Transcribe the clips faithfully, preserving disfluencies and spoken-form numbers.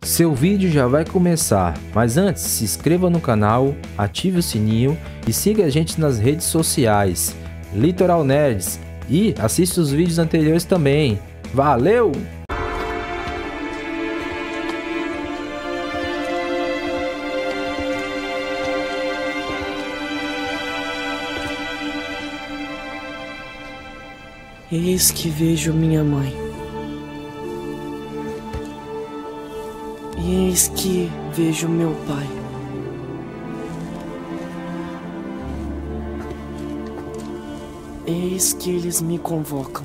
Seu vídeo já vai começar, mas antes se inscreva no canal, ative o sininho e siga a gente nas redes sociais, Litoral Nerds, e assista os vídeos anteriores também. Valeu! Eis que vejo minha mãe. Eis que vejo meu pai. Eis que eles me convocam.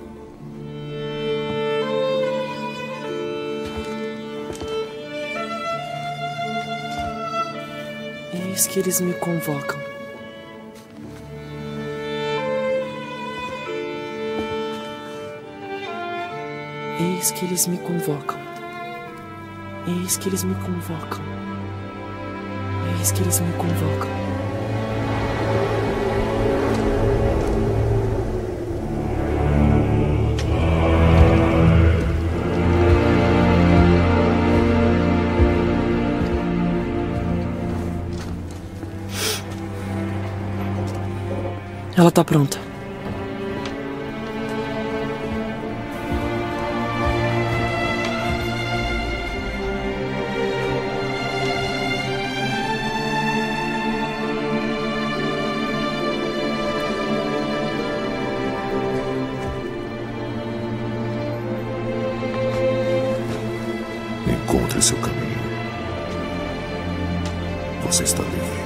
Eis que eles me convocam. Eis que eles me convocam. Eis que eles me convocam. Eis que eles me convocam. Ela tá pronta. Encontre seu caminho. Você está livre.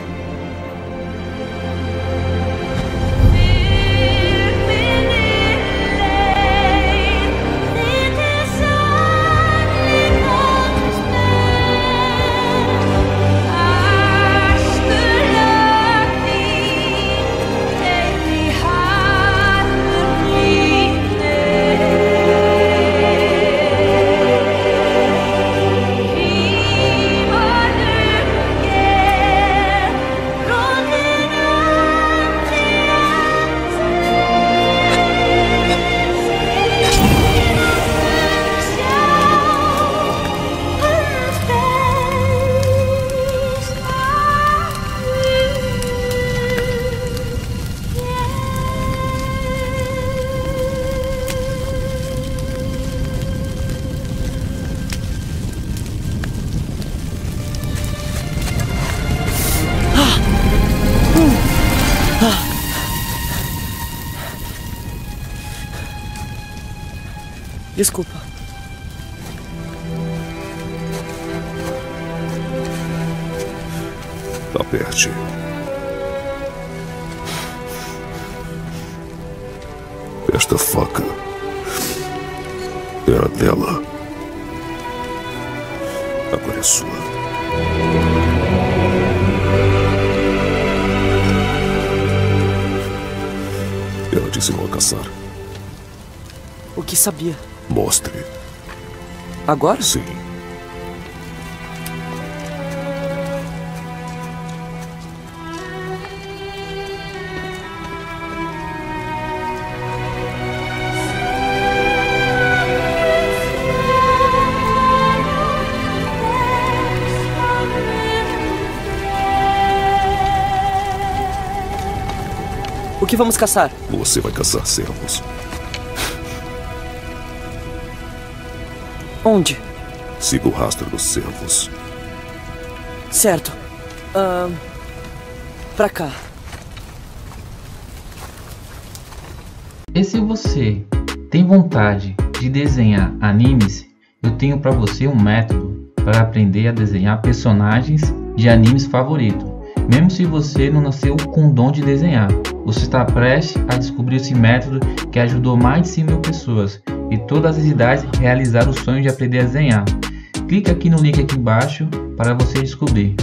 Desculpa. Aperte. Esta faca era dela. Agora é sua. Ela te ensinou a caçar. O que sabia? Mostre. Agora? Sim. O que vamos caçar? Você vai caçar cervos. Onde? Siga o rastro dos cervos. Certo. Ahn... Pra cá. E se você tem vontade de desenhar animes, eu tenho para você um método para aprender a desenhar personagens de animes favoritos. Mesmo se você não nasceu com o dom de desenhar, você está prestes a descobrir esse método que ajudou mais de cem mil pessoas e todas as idades realizar o sonho de aprender a desenhar. Clique aqui no link aqui embaixo para você descobrir.